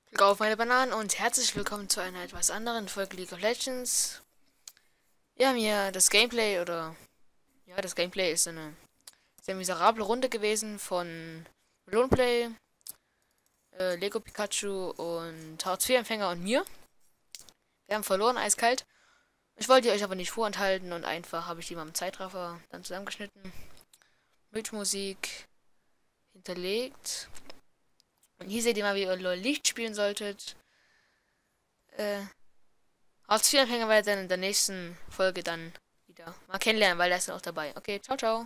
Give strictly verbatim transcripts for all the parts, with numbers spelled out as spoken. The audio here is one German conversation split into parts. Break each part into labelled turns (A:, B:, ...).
A: Glück auf meine Bananen und herzlich willkommen zu einer etwas anderen Folge League of Legends. Wir haben hier das Gameplay oder ja, das Gameplay ist eine sehr miserable Runde gewesen von Lohnplay, äh, Lego Pikachu und Hartz vier Empfänger und mir. Wir haben verloren, eiskalt. Ich wollte die euch aber nicht vorenthalten und einfach habe ich die mal im Zeitraffer dann zusammengeschnitten. Mit Musik hinterlegt. Und hier seht ihr mal, wie ihr LOL Licht spielen solltet. Äh, Hartz vier Empfänger werde ich dann in der nächsten Folge dann wieder mal kennenlernen, weil der ist dann auch dabei. Okay, ciao, ciao.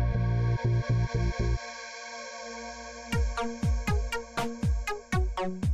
B: Thank you.